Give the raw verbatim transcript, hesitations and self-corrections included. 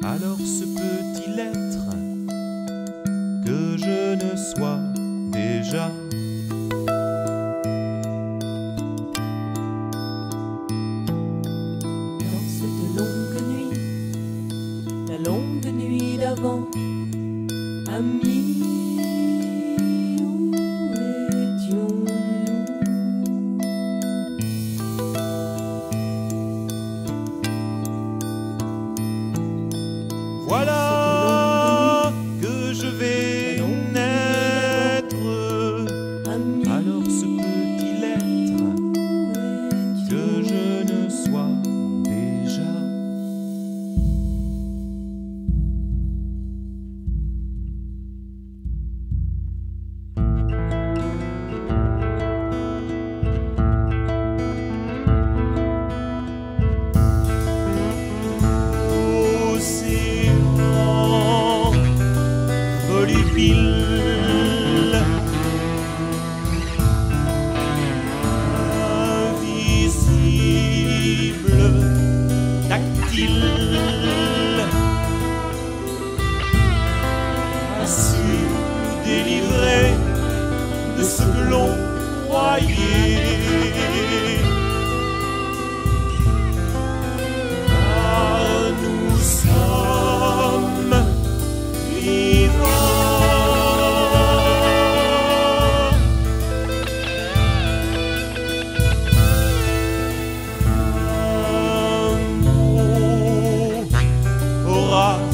Alors se peut-il être que je ne sois déjà dans cette longue nuit, la longue nuit d'avant, amis, où étions-nous? Voilà que je vais naître. Alors se peut-il être que je ne sois déjà océan volubile, invisible, tactile, a su délivrer de ce que l'on croyait. Car nous sommes vivants. Un mot aura